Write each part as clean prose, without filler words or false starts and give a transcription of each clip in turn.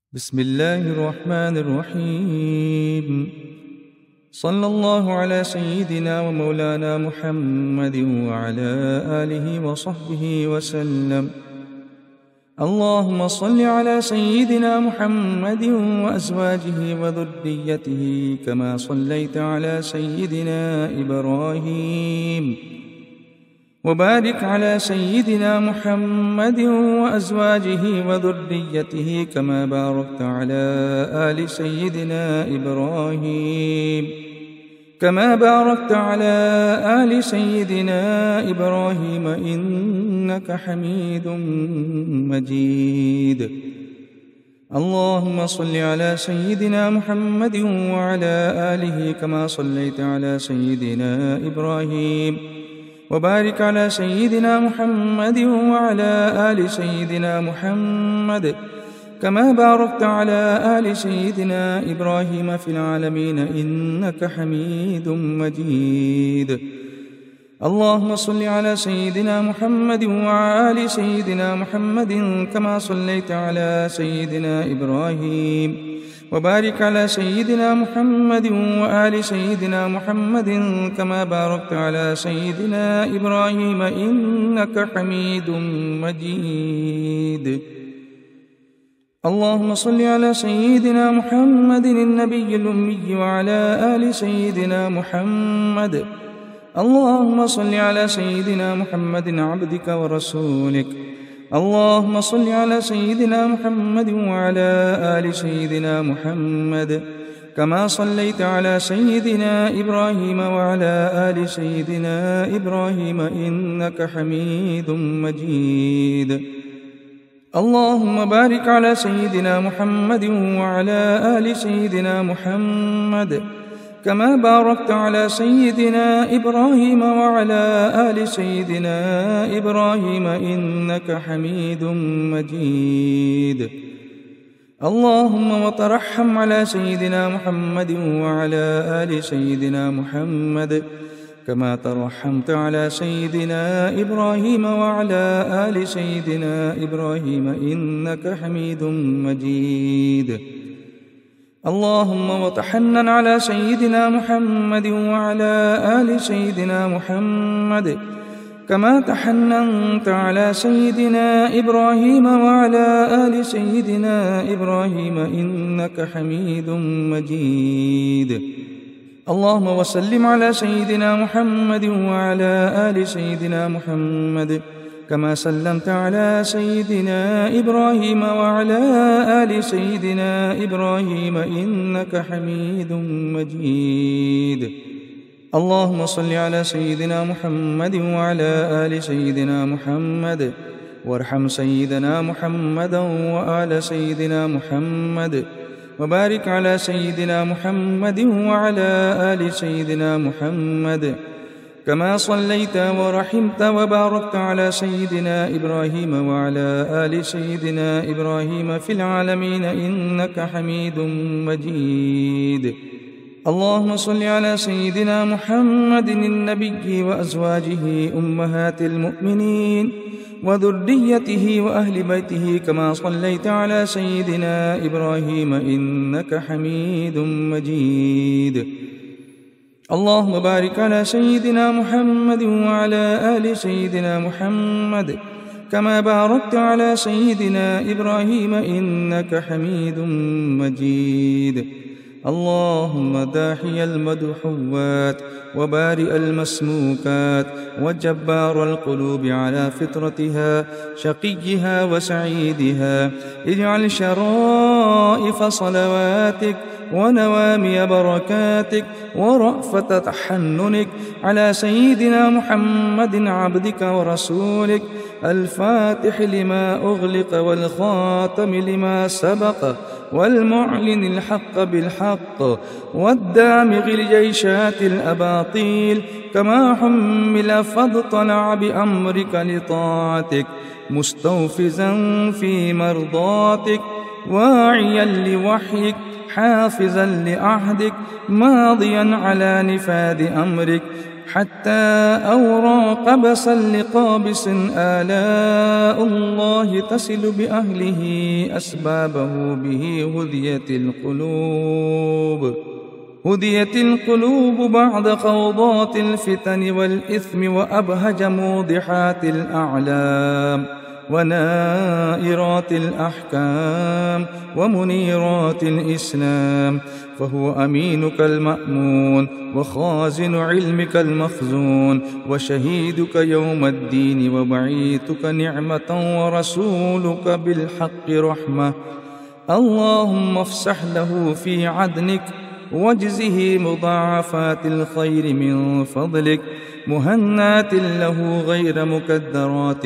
بسم الله الرحمن الرحيم. صلى الله على سيدنا ومولانا محمد وعلى آله وصحبه وسلم. اللهم صل على سيدنا محمد وأزواجه وذريته كما صليت على سيدنا إبراهيم، وبارك على سيدنا محمد وأزواجه وذريته كما باركت على آل سيدنا إبراهيم إنك حميد مجيد. اللهم صل على سيدنا محمد وعلى آله كما صليت على سيدنا إبراهيم، وبارك على سيدنا محمد وعلى آل سيدنا محمد كما باركت على آل سيدنا إبراهيم في العالمين إنك حميد مجيد. اللهم صل على سيدنا محمد وعلى آل سيدنا محمد كما صليت على سيدنا إبراهيم، وبارك على سيدنا محمد وآل سيدنا محمد كما باركت على سيدنا إبراهيم إنك حميد مجيد. اللهم صل على سيدنا محمد النبي الأمي وعلى آل سيدنا محمد. اللهم صل على سيدنا محمد عبدك ورسولك. اللهم صل على سيدنا محمد وعلى آل سيدنا محمد كما صليت على سيدنا إبراهيم وعلى آل سيدنا إبراهيم إنك حميد مجيد. اللهم بارك على سيدنا محمد وعلى آل سيدنا محمد كما باركت على سيدنا إبراهيم وعلى آل سيدنا إبراهيم إنك حميد مجيد. اللهم وترحم على سيدنا محمد وعلى آل سيدنا محمد كما ترحمت على سيدنا إبراهيم وعلى آل سيدنا إبراهيم إنك حميد مجيد. اللهم وتحنن على سيدنا محمد وعلى آل سيدنا محمد كما تحننت على سيدنا إبراهيم وعلى آل سيدنا إبراهيم إنك حميد مجيد. اللهم وسلم على سيدنا محمد وعلى آل سيدنا محمد كما سلمت على سيدنا إبراهيم وعلى آل سيدنا إبراهيم إنك حميد مجيد. اللهم صل على سيدنا محمد وعلى آل سيدنا محمد، وارحم سيدنا محمدا وآل سيدنا محمد، وبارك على سيدنا محمد وعلى آل سيدنا محمد كما صليت ورحمت وباركت على سيدنا إبراهيم وعلى آل سيدنا إبراهيم في العالمين إنك حميد مجيد. اللهم صل على سيدنا محمد النبي وأزواجه أمهات المؤمنين وذريته وأهل بيته كما صليت على سيدنا إبراهيم إنك حميد مجيد. اللهم بارك على سيدنا محمد وعلى آل سيدنا محمد كما باركت على سيدنا إبراهيم إنك حميد مجيد. اللهم داحي المدحوات وبارئ المسموكات وجبار القلوب على فطرتها شقيها وسعيدها، اجعل شرائف صلواتك ونوامي بركاتك ورأفة تحننك على سيدنا محمد عبدك ورسولك الفاتح لما أغلق والخاتم لما سبق والمعلن الحق بالحق والدامغ لجيشات الأباطيل، كما حمل فاضطلع بأمرك لطاعتك مستوفزا في مرضاتك واعيا لوحيك حافظا لعهدك ماضيا على نفاذ أمرك حتى أورى قبسا لقابس آلاء الله تصل بأهله أسبابه به هديت القلوب بعد خوضات الفتن والإثم وأبهج موضحات الأعلام ونائرات الأحكام ومنيرات الإسلام، فهو أمينك المأمون وخازن علمك المخزون وشهيدك يوم الدين وبعيثك نعمة ورسولك بالحق رحمة. اللهم افسح له في عدنك واجزه مضاعفات الخير من فضلك، مهنات له غير مكدرات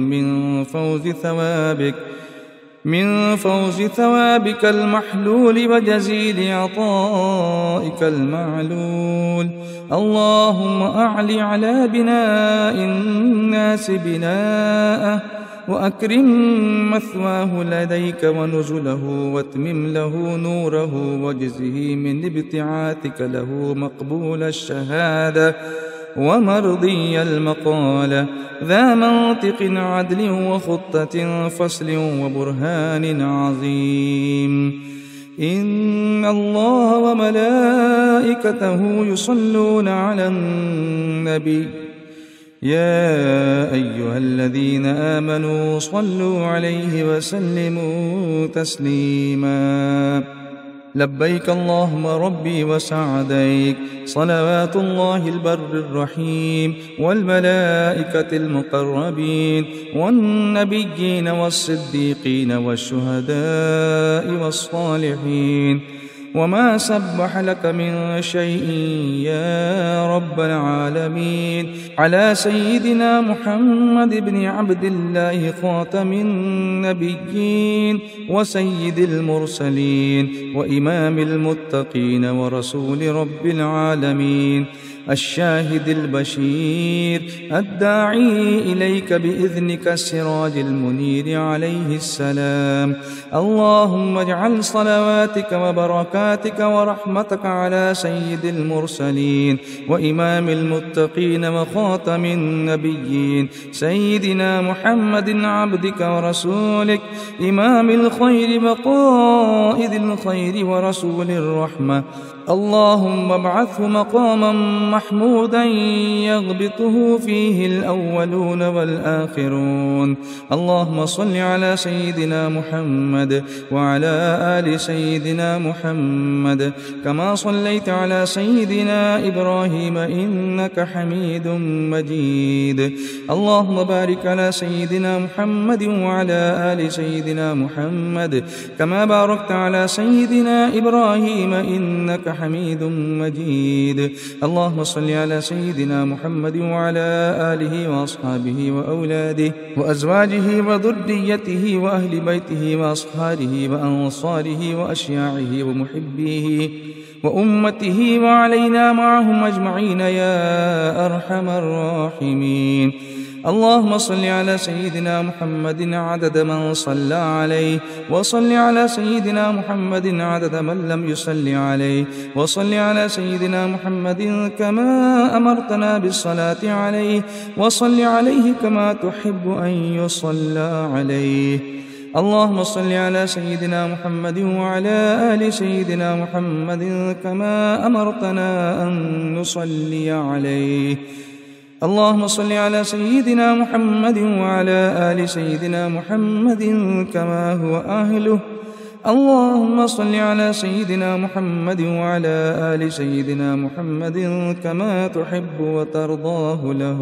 من فوز ثوابك المحلول وجزيل عطائك المعلول. اللهم أعل على بناء الناس بناءه وأكرم مثواه لديك ونزله واتمم له نوره واجزه من ابتعاثك له مقبول الشهادة ومرضي المقالة، ذا منطق عدل وخطة فصل وبرهان عظيم. إن الله وملائكته يصلون على النبي يا أيها الذين آمنوا صلوا عليه وسلموا تسليما. لبيك اللهم ربي وسعديك، صلوات الله البر الرحيم والملائكة المقربين والنبيين والصديقين والشهداء والصالحين، وما سبح لك من شيء يا رب العالمين، على سيدنا محمد بن عبد الله خاتم النبيين وسيد المرسلين وإمام المتقين ورسول رب العالمين، الشاهد البشير الداعي إليك بإذنك السراج المنير عليه السلام. اللهم اجعل صلواتك وبركاتك ورحمتك على سيد المرسلين وإمام المتقين وخاتم النبيين سيدنا محمد عبدك ورسولك، إمام الخير وقائد الخير ورسول الرحمة. اللهم ابعثه مقاما محمودا يغبطه فيه الأولون والآخرون. اللهم صل على سيدنا محمد وعلى آل سيدنا محمد كما صليت على سيدنا إبراهيم إنك حميد مجيد. اللهم بارك على سيدنا محمد وعلى آل سيدنا محمد كما باركت على سيدنا إبراهيم إنك حميد مجيد. اللهم صل على سيدنا محمد وعلى آله وأصحابه وأولاده وأزواجه وذريته وأهل بيته وأصحابه وأنصاره وأشياعه ومحبيه وأمته وعلينا معهم أجمعين يا أرحم الراحمين. اللهم صل على سيدنا محمد عدد من صلى عليه، وصل على سيدنا محمد عدد من لم يصل عليه، وصل على سيدنا محمد كما أمرتنا بالصلاة عليه، وصل عليه كما تحب أن يصلى عليه. اللهم صل على سيدنا محمد وعلى آل سيدنا محمد كما أمرتنا أن نصلي عليه. اللهم صل على سيدنا محمد وعلى آل سيدنا محمد كما هو أهله. اللهم صل على سيدنا محمد وعلى آل سيدنا محمد كما تحب وترضاه له.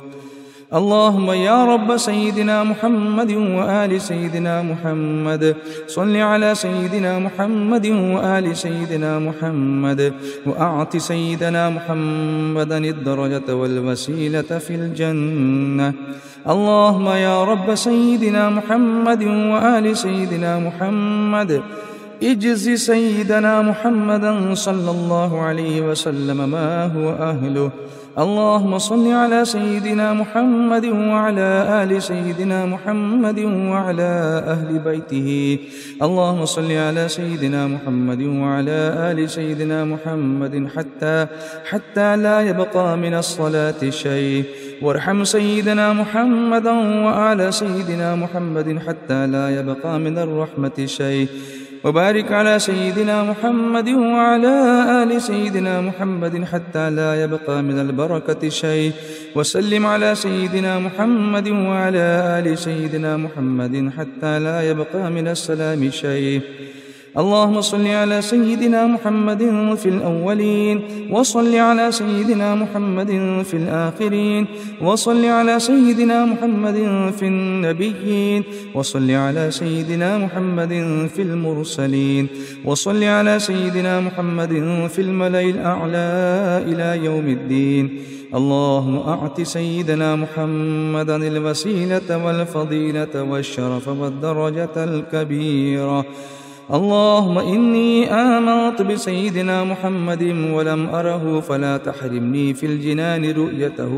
اللهم يا رب سيدنا محمد وآل سيدنا محمد صل على سيدنا محمد وآل سيدنا محمد وأعط سيدنا محمدا الدرجة والوسيلة في الجنة. اللهم يا رب سيدنا محمد وآل سيدنا محمد اجز سيدنا محمدا صلى الله عليه وسلم ما هو أهله. اللهم صل على سيدنا محمد وعلى آل سيدنا محمد وعلى أهل بيته. اللهم صل على سيدنا محمد وعلى آل سيدنا محمد حتى لا يبقى من الصلاة شيء. وارحم سيدنا محمدا وآل سيدنا محمد حتى لا يبقى من الرحمة شيء. وبارك على سيدنا محمد وعلى آل سيدنا محمد حتى لا يبقى من البركة شيء. وسلم على سيدنا محمد وعلى آل سيدنا محمد حتى لا يبقى من السلام شيء. اللهم صل على سيدنا محمد في الأولين، وصل على سيدنا محمد في الآخرين، وصل على سيدنا محمد في النبيين، وصل على سيدنا محمد في المرسلين، وصل على سيدنا محمد في الملأ الأعلى إلى يوم الدين. اللهم أعط سيدنا محمدا الوسيلة والفضيلة والشرف والدرجة الكبيرة. اللهم إني آمنت بسيدنا محمد ولم أره فلا تحرمني في الجنان رؤيته،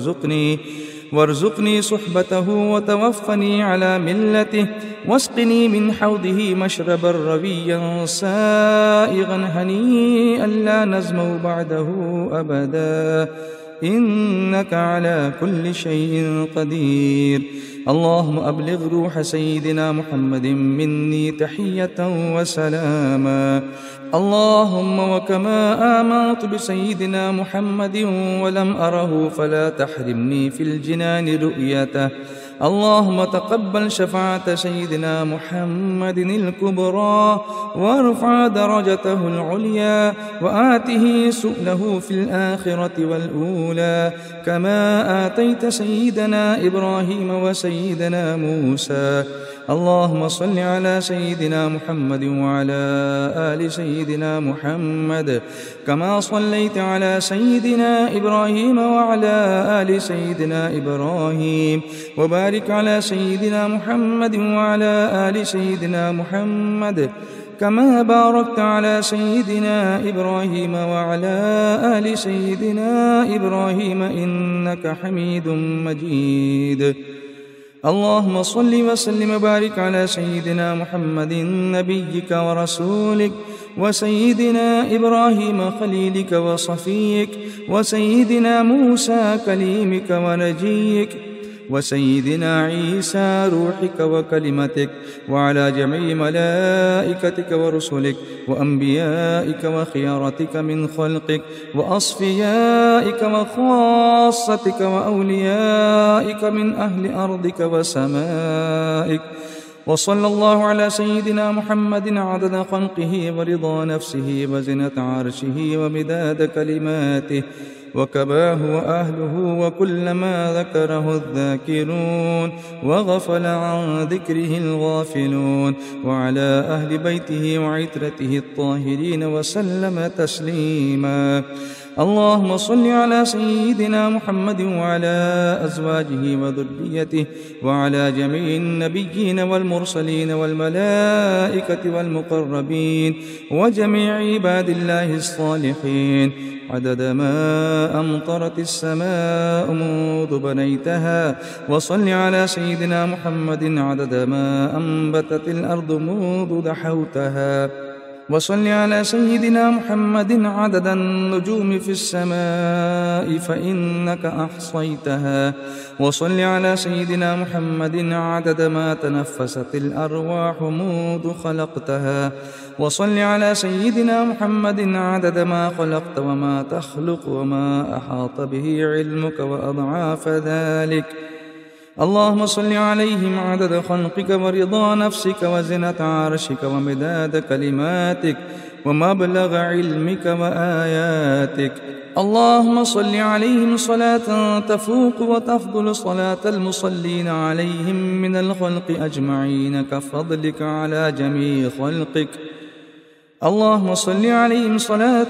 وارزقني صحبته، وتوفني على ملته، واسقني من حوضه مشربا رويا سائغا هنيئا لا نزمه بعده أبدا، إنك على كل شيء قدير. اللهم أبلغ روح سيدنا محمد مني تحية وسلاما. اللهم وكما آمنت بسيدنا محمد ولم أره فلا تحرمني في الجنان رؤيته. اللهم تقبل شفاعة سيدنا محمد الكبرى، وارفع درجته العليا، وآته سؤله في الآخرة والأولى، كما آتيت سيدنا إبراهيم وسيدنا موسى. اللهم صل على سيدنا محمد وعلى آل سيدنا محمد كما صليت على سيدنا إبراهيم وعلى آل سيدنا إبراهيم، وبارك على سيدنا محمد وعلى آل سيدنا محمد كما باركت على سيدنا إبراهيم وعلى آل سيدنا إبراهيم إنك حميد مجيد. اللهم صل وسلم وبارك على سيدنا محمد نبيك ورسولك، وسيدنا إبراهيم خليلك وصفيك، وسيدنا موسى كليمك ونجيك، وسيدنا عيسى روحك وكلمتك، وعلى جميع ملائكتك ورسلك وأنبيائك وخيارتك من خلقك وأصفيائك وخاصتك وأوليائك من أهل أرضك وسمائك. وصلى الله على سيدنا محمد عدد خلقه ورضا نفسه وزنة عرشه ومداد كلماته، وكباه وأهله وكل ما ذكره الذاكرون وغفل عن ذكره الغافلون، وعلى أهل بيته وعترته الطاهرين وسلم تسليما. اللهم صل على سيدنا محمد وعلى أزواجه وذريته وعلى جميع النبيين والمرسلين والملائكة والمقربين وجميع عباد الله الصالحين، عدد ما أمطرت السماء منذ بنيتها. وصل على سيدنا محمد عدد ما أنبتت الأرض منذ دحوتها. وصل على سيدنا محمد عدد النجوم في السماء فإنك أحصيتها. وصل على سيدنا محمد عدد ما تنفست الأرواح منذ خلقتها. وصل على سيدنا محمد عدد ما خلقت وما تخلق وما أحاط به علمك وأضعاف ذلك. اللهم صل عليهم عدد خلقك ورضا نفسك وزنة عرشك ومداد كلماتك ومبلغ علمك وآياتك. اللهم صل عليهم صلاة تفوق وتفضل صلاة المصلين عليهم من الخلق أجمعين كفضلك على جميع خلقك. اللهم صل عليهم صلاة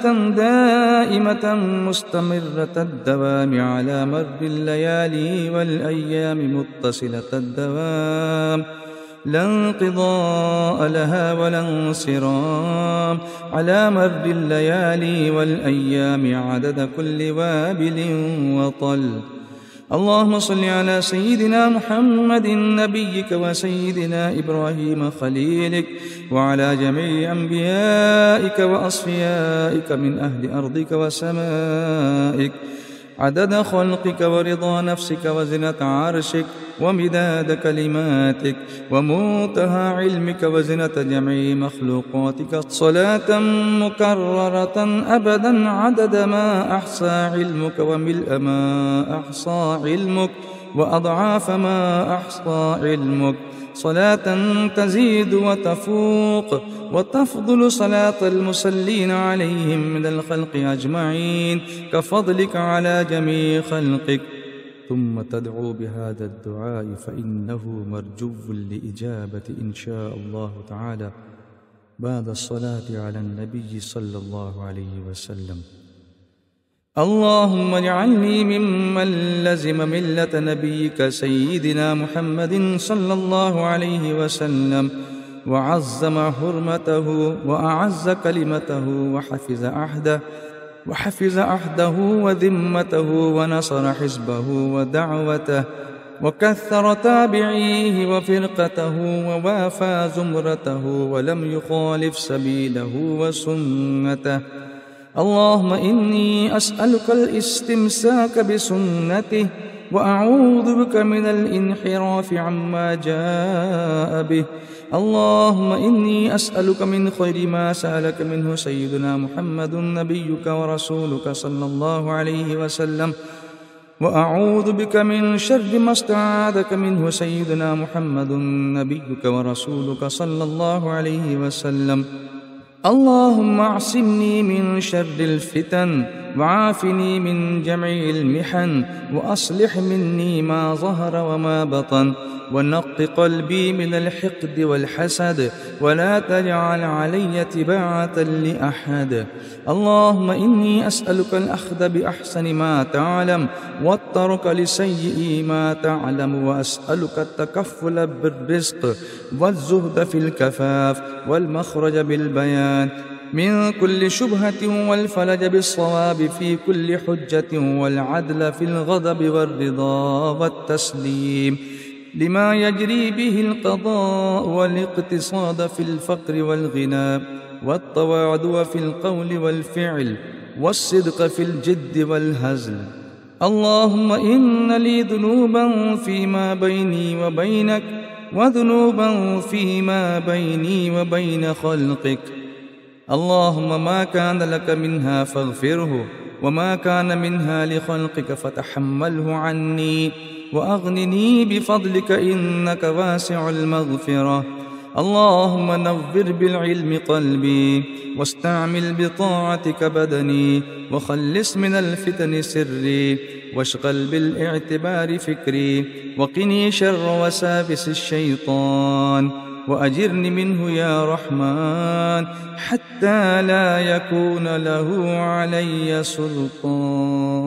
دائمة مستمرة الدوام على مر الليالي والأيام متصلة الدوام. لا انقضاء لها ولا انصرام، على مر الليالي والأيام عدد كل وابل وطل. اللهم صل على سيدنا محمد نبيك وسيدنا إبراهيم خليلك، وعلى جميع أنبيائك وأصفيائك من أهل أرضك وسمائك، عدد خلقك ورضا نفسك وزنة عرشك ومداد كلماتك ومنتهى علمك وزنة جميع مخلوقاتك، صلاة مكررة أبدا عدد ما أحصى علمك وملء ما أحصى علمك وأضعاف ما أحصى علمك، صلاة تزيد وتفوق وتفضل صلاة المصلين عليهم من الخلق أجمعين كفضلك على جميع خلقك. ثم تدعو بهذا الدعاء فإنه مرجو لإجابة إن شاء الله تعالى بعد الصلاة على النبي صلى الله عليه وسلم. اللهم اجعلني ممن لزم ملة نبيك سيدنا محمد صلى الله عليه وسلم وعظم حرمته وأعز كلمته وحفظ عهده وذمته ونصر حزبه ودعوته وكثر تابعيه وفرقته ووافى زمرته ولم يخالف سبيله وسنته. اللهم إني أسألك الاستمساك بسنته وأعوذ بك من الانحراف عما جاء به. اللهم إني أسألك من خير ما سألك منه سيدنا محمد نبيك ورسولك صلى الله عليه وسلم، وأعوذ بك من شر ما استعاذك منه سيدنا محمد نبيك ورسولك صلى الله عليه وسلم. اللهم اعصمني من شر الفتن وعافني من جميع المحن وأصلح مني ما ظهر وما بطن، ونق قلبي من الحقد والحسد ولا تجعل علي تباعة لأحد. اللهم إني أسألك الأخذ بأحسن ما تعلم والترك لسيء ما تعلم، وأسألك التكفل بالرزق والزهد في الكفاف والمخرج بالبيان من كل شبهة والفلج بالصواب في كل حجة والعدل في الغضب والرضا والتسليم لما يجري به القضاء، والاقتصاد في الفقر والغنى، والتواعد في القول والفعل، والصدق في الجد والهزل. اللهم إن لي ذنوبا فيما بيني وبينك وذنوبا فيما بيني وبين خلقك. اللهم ما كان لك منها فاغفره، وما كان منها لخلقك فتحمله عني، وأغنني بفضلك إنك واسع المغفرة. اللهم نور بالعلم قلبي، واستعمل بطاعتك بدني، وخلص من الفتن سري، واشغل بالاعتبار فكري، وقني شر وسابس الشيطان، وأجرني منه يا رحمن حتى لا يكون له علي سلطان.